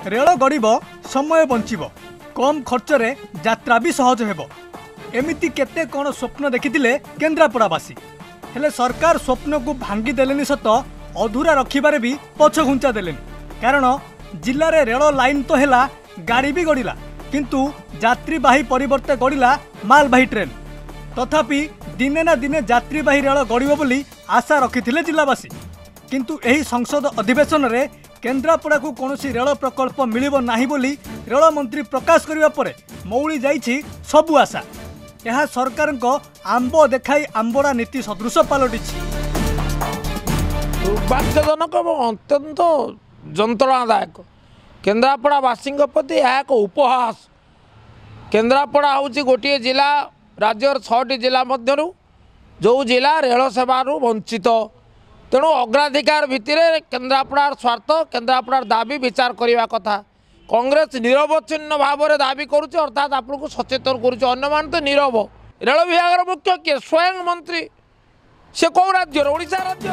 Rail गड़ब समय बंचिब कम खर्च रे यात्रा भी सहज हेब एमिति केते कौन स्वप्न देखिथिले केन्द्रापड़ावासी हेले सरकार स्वप्न को भांगी देलेनी सत अधूरा रखिबारे भी पछ घुंचा देलेनी कारण जिले में रेल लाइन तो हैला गाड़ी भी गड़िला किंतु यात्रीवाही परिवर्ते गड़िला मालवाही ट्रेन तथापि दिने ना दिने यात्रीवाही रेल गड़िब बोली आशा रखिथिले जिलावासी किंतु एही संसद अधिवेशन रे केन्द्रापड़ा को कौनसी रेल प्रकल्प मिलिबो नाही बोली रेल मंत्री प्रकाश करिबा परे मौली जाइछि सबु आशा यह सरकार को आंब देखाई आंबड़ा नीति सदृश पलटिछि। दुर्भाग्यजनक अत्यंत जंत्रणादायक केन्द्रापड़ावासी प्रति यह एक उपहास। केन्द्रापड़ा हूँ गोटे जिला राज्यर 6टी जिला मध्यरु जो जिला रेल सेवारू वंचित तेणु अग्राधिकार भित्तिरे केन्द्रापड़ार स्वार्थ केन्द्रापड़ार दाबी विचार करने कथा। कांग्रेस निरवच्छिन्न भाव में दाबी करुचे अर्थात आपको सचेतन करुचे अन्य मान तो नीरव। रेल विभाग मुख्य किए स्वयं मंत्री से कौ राज्य ओडिशा राज्य।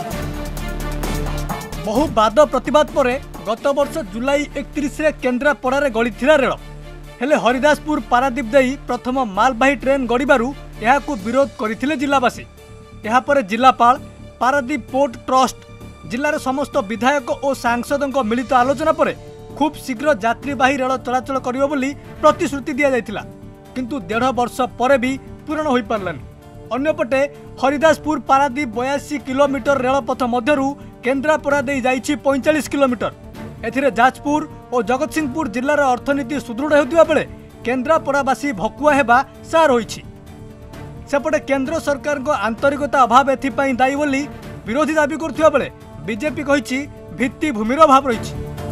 बहु वाद प्रतिवाद पर गत वर्ष जुलाई 31 रे केन्द्रापड़ा गड़ी रेल हेले हरिदासपुर पारादीप देई प्रथम मालवाही ट्रेन गड़िबारु यहाकू विरोध करथिले जिलावासी। यहा पर जिलापाल पारादीप पोर्ट ट्रस्ट जिलार समस्त विधायक और सांसदों मिलित आलोचना पर खूब शीघ्र यात्रीवाही रेल चलाचल करिबो बोली प्रतिश्रुति दिया जायतिला किंतु 1.5 वर्ष पर भी पूर्ण होई पारलानी। अन्यपटे हरिदासपुर पारादीप 82 किलोमीटर रेलपथ मध्यरु केन्द्रापड़ा दे जाइछि 45 किलोमीटर। एथिरे जाजपुर और जगतसिंहपुर जिलार अर्थनीति सुदृढ़ होतिबा बेले केन्द्रापड़ावासी भकुआ हेबा सार होइछि। सेपटे केंद्र सरकार को आंतरिकता अभाव एथिपाई दायी बोली विरोधी दाबी करथिबा बेले बीजेपी कहिछि भित्तिभूमिर अभाव रहिछि।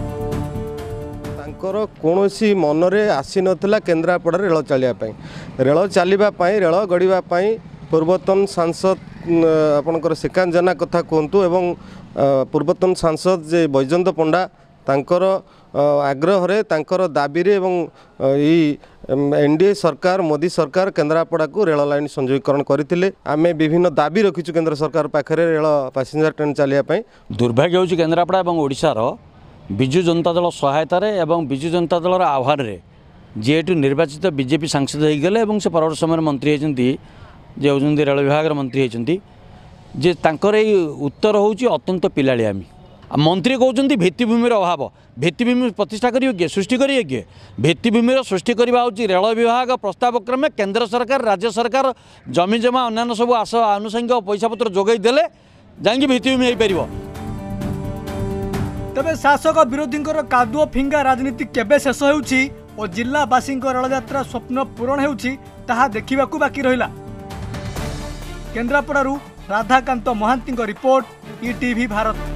तांकर कोनोसी मनरे आसी नथिला केन्द्रापड़ा रेल चलिबा पई रेल गड़िबा पई पूर्वतन सांसद आपनकर श्रीकांत जेना कथा कहतु एवं पूर्वतन सांसद जे बैजयंत पंडा तांकर आग्रह रे तांकर दाबी रे एवं एनडीए सरकार मोदी सरकार केन्द्रापड़ा को रेल लाइन संयोगीकरण करथिले। आमे विभिन्न दाबी रखिछु केंद्र सरकार पाखरे रेल पैसेंजर ट्रेन चलिया पई। दुर्भाग्य होछि केन्द्रापड़ा एवं ओडिशार बिजु जनता दल सहायतार एवं बिजु जनता दलर आह्वान रे जेहेतु निर्वाचित बीजेपी सांसद हो गले एवं से परवर्त समय मंत्री होती जे होती रेल विभाग मंत्री होती जे तांकर उत्तर होची अत्यंत पिलालियामी। मंत्री कहते भित्तिभूमिर अभाव भित्तिभूमि प्रतिष्ठा करिए किए सृष्टि करिए किए भित्तिभूमिर सृष्टि करवा होची रेल विभाग प्रस्ताव क्रमे केंद्र सरकार राज्य सरकार जमी जमा अन्य सब आनुषंगिक पैसा पत्र जोगाई देले जांगी भित्तिभूमि हो पारिबो। तबे शासक विरोधी कादुओ फिंगा राजनीति केबे शेष होउछि और जिलावासी रेल यात्रा स्वप्न पूरण होउछि ताहा देखिबाकू बाकी रहिला। केन्द्रापड़ारू राधाकांत महांती रिपोर्ट ईटीवी भारत।